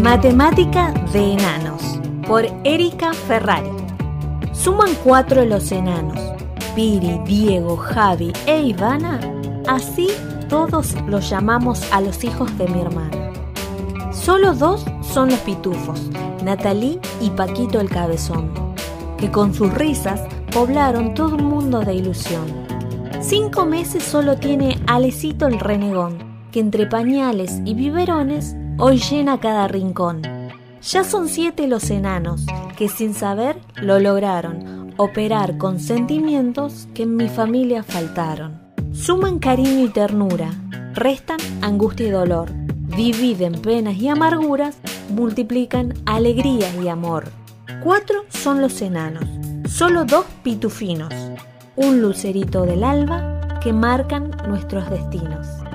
Matemática de enanos, por Erika Ferrari. Suman 4 los enanos, Piri, Diego, Javi e Ivana. Así todos los llamamos a los hijos de mi hermana. Solo 2 son los pitufos, Natalí y Paquito el Cabezón, que con sus risas poblaron todo un mundo de ilusión. 5 meses solo tiene Alecito el Renegón, que entre pañales y biberones hoy llena cada rincón. Ya son 7 los enanos, que sin saber lo lograron operar con sentimientos que en mi familia faltaron. Suman cariño y ternura, restan angustia y dolor, dividen penas y amarguras, multiplican alegrías y amor. 4 son los enanos, solo 2 pitufinos, un lucerito del alba que marcan nuestros destinos.